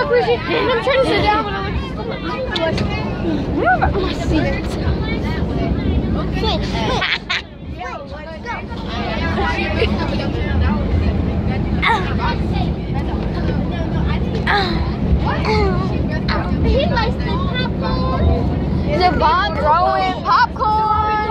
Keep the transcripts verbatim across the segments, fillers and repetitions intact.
look where she. And I'm trying to sit down, but I'm like, where are my seats? Wait, he likes the popcorn. Devon throwing popcorn.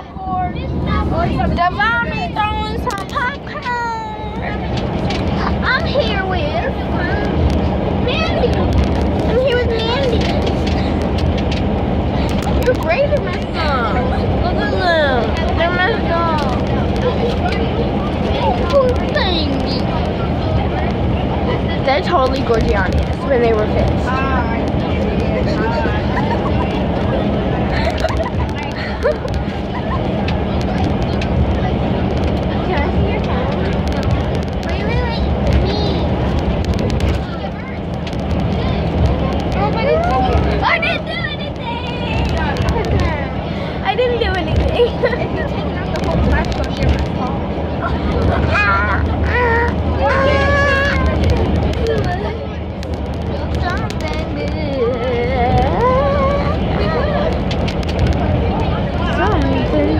Devon be throwing some popcorn. I'm here with Mandy. I'm here with Mandy. You're great at messing up. Look at them. They're messed up. Poor baby. They're totally Gorgianis when they were fixed. Can I see your phone? Wait, wait, wait. Me. Oh, but it's I didn't do anything. I didn't do anything. If you're taking out the whole flash phone, you're my phone. Something good. Something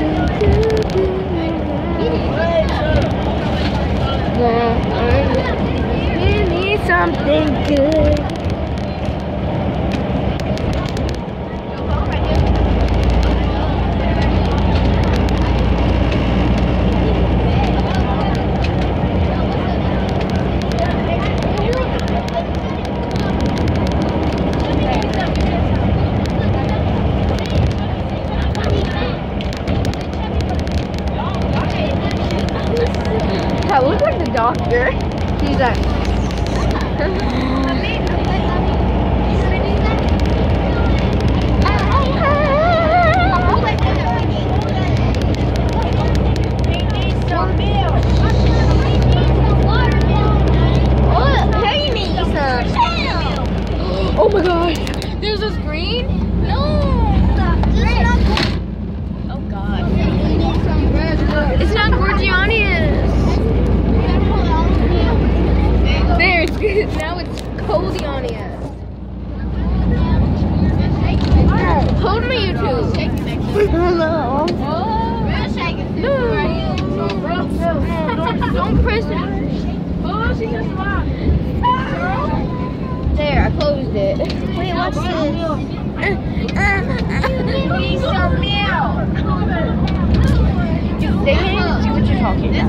good. Give me something good. I look like the doctor. He's like, oh my gosh, there's a screen? No. Oh god. It's not Gorgianis. There, it's good. Now it's Codianius. Hold my YouTube. Hello. No. Don't press it. There, I closed it. Wait, what's this? They can't even see what you're talking about.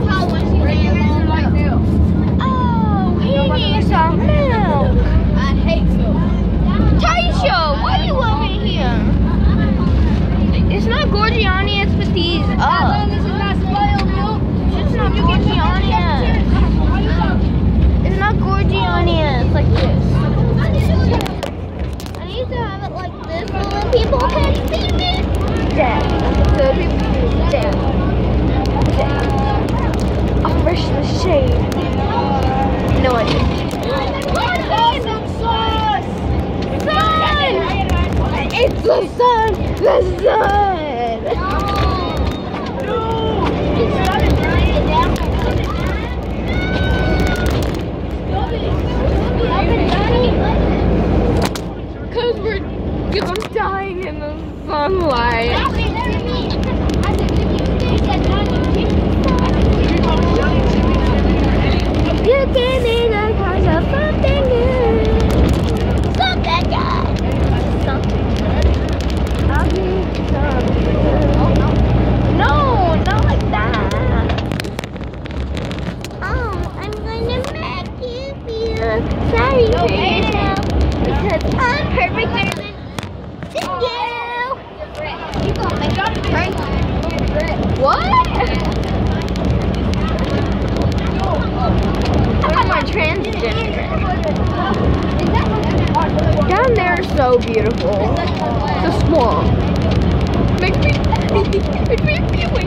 Oh, he needs some milk. I hate milk. Taisha, why are you over here? It's not Gorgianis, but these up. This is not spoiled milk. It's not Gorgianis. It's not Gorgianis like this. I need to have it like this so that people can see me. Dad. So people can Dad. Dad. I'll brush the shade. No idea. Some sauce. Sun! It's the sun! The sun! Because we're I'm dying in the sunlight. You give me the kind of something good. Something good. Something good. I'll give you something good. No, not like that. Oh, I'm going to make you feel sorry for yourself because I'm perfecter than you. You gonna make up right? What? Where's my transgender? Down there is so beautiful. The swamp. Make me make me feel it.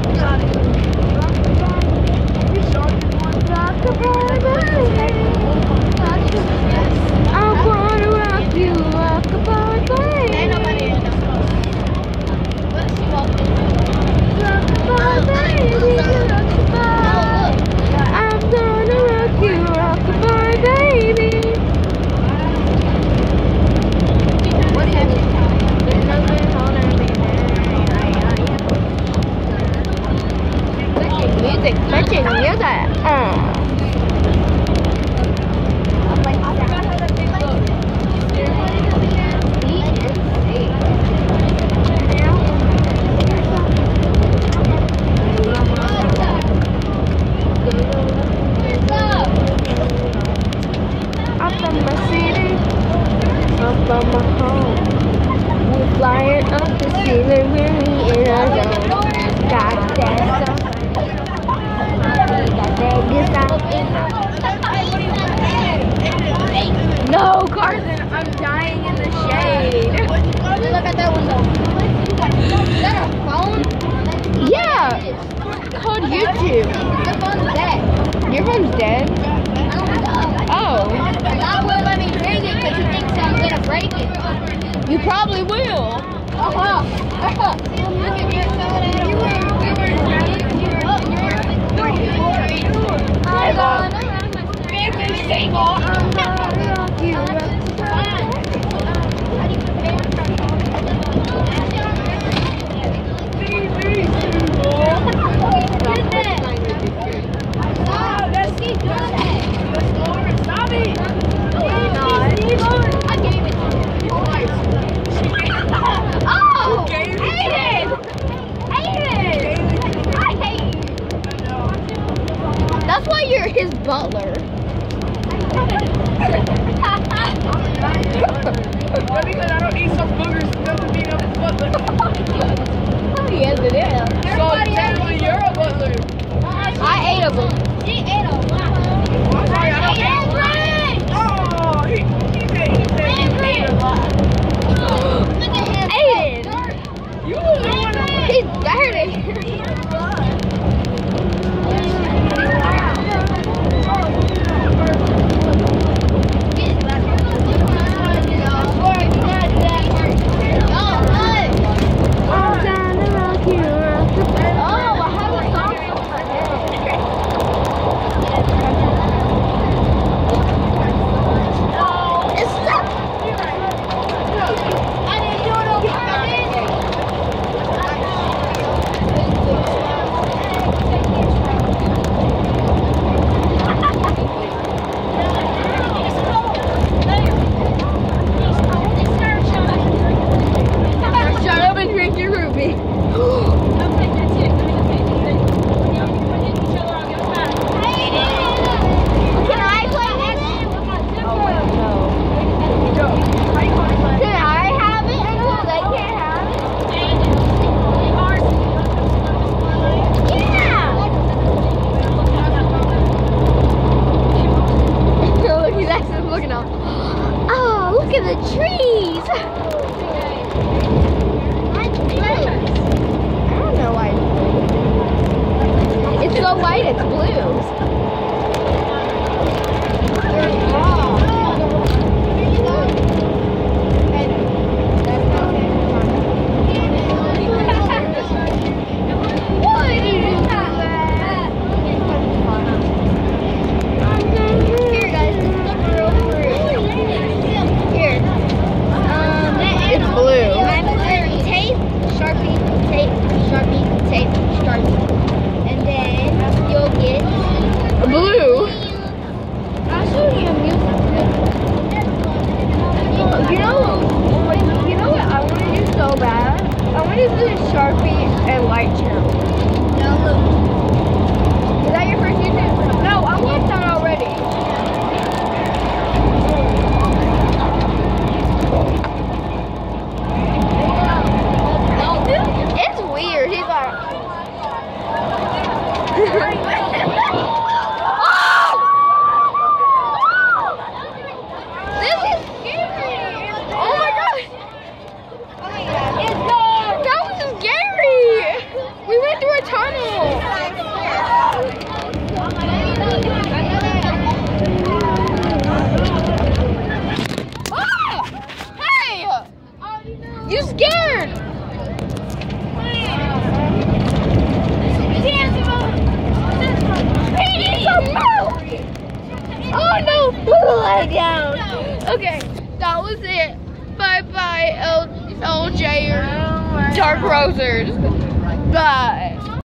I wanna rock you, rock-a-bye, baby. Ain't nobody in the house. What is she walking? Rock-a-bye, baby, rock-a-bye. I'm gonna rock you, rock-a-bye, baby. out from my city, up from my home. We're flying up the ceiling, really in a zone. Got that stuff. Got that good stuff in the. No, Carson, I'm dying in the shade. Look at that window. Is that a phone? Yeah, it's called YouTube. My phone's dead. Your phone's dead? I don't know. Oh. God won't let me bring it because he thinks I'm gonna break it. You probably will. Uh-huh. Uh-huh. Look at your phone. You were, you were, you were, I'm gonna make me single. I'm gonna rock you. That's why you're his butler. Because I don't eat some boogers doesn't mean I'm a butler. Yes, it is. So technically you're a butler. I ate a book. She ate a lot. Oh, he, he said he said he ate a lot. Look at him. Aiden. You were the one that He's dirty. Look at the trees! That's blue. I don't know why it's blue. It's so white, it's blue. There's wrong. What did you do? Here, guys, this is the real fruit. Here. Um, It's blue. tape, Sharpie, tape, Sharpie, tape, Sharpie. And then you'll get Blue? I'll show you a music. You know, you know what I want to do so bad? I want to do Sharpie and light channel. No, look. Is that your first YouTube? No, I watched that already. It's weird. He's like. Oh! This is scary. Oh my gosh. That was scary. We went through a tunnel. Ah! Hey! You scared? Oh no! Put the leg down. Okay, that was it. Bye bye, L L J or Dark Rosers. Bye.